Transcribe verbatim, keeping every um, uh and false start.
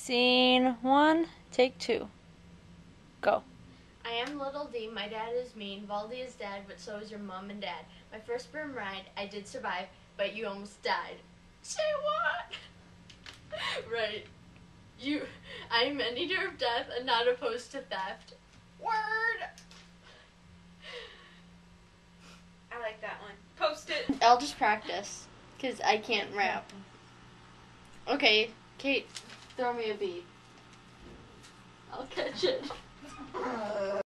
Scene one, take two. Go. I am Little D, my dad is mean, Valdi is dad, but so is your mom and dad. My first broom ride, I did survive, but you almost died. Say what? Right. You, I am an eater of death and not opposed to theft. Word! I like that one. Post it. I'll just practice, because I can't rap. Okay, Kate, throw me a beat. I'll catch it.